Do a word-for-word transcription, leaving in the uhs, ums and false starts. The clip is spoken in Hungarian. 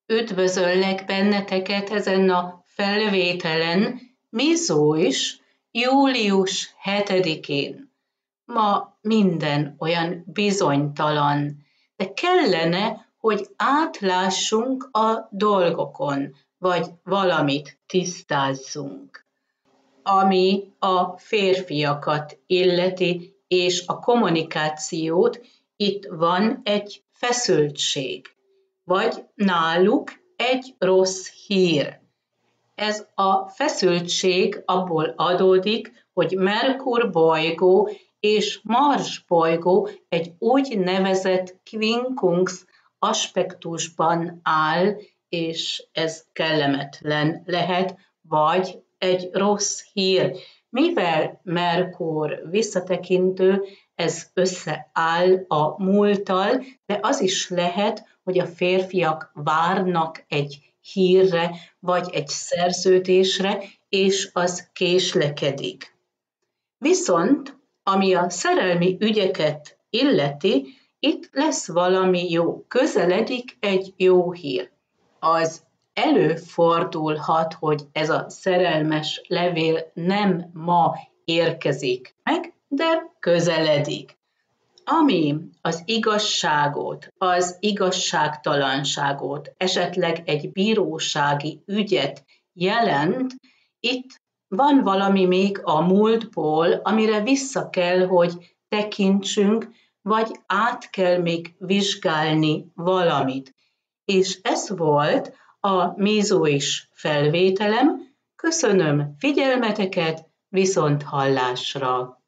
Üdvözöllek benneteket ezen a felvételen, Mizó is, július hetedikén. Ma minden olyan bizonytalan, de kellene, hogy átlássunk a dolgokon, vagy valamit tisztázzunk. Ami a férfiakat illeti, és a kommunikációt, itt van egy feszültség, vagy náluk egy rossz hír. Ez a feszültség abból adódik, hogy Merkur bolygó és Mars bolygó egy úgynevezett quincunx aspektusban áll, és ez kellemetlen lehet, vagy egy rossz hír. Mivel Merkur visszatekintő, ez összeáll a múlttal, de az is lehet, hogy a férfiak várnak egy hírre, vagy egy szerződésre, és az késlekedik. Viszont, ami a szerelmi ügyeket illeti, itt lesz valami jó, közeledik egy jó hír. Az előfordulhat, hogy ez a szerelmes levél nem ma érkezik meg, de közeledik. Ami az igazságot, az igazságtalanságot, esetleg egy bírósági ügyet jelent, itt van valami még a múltból, amire vissza kell, hogy tekintsünk, vagy át kell még vizsgálni valamit. És ez volt a Mizó is felvételem. Köszönöm figyelmeteket, viszont hallásra!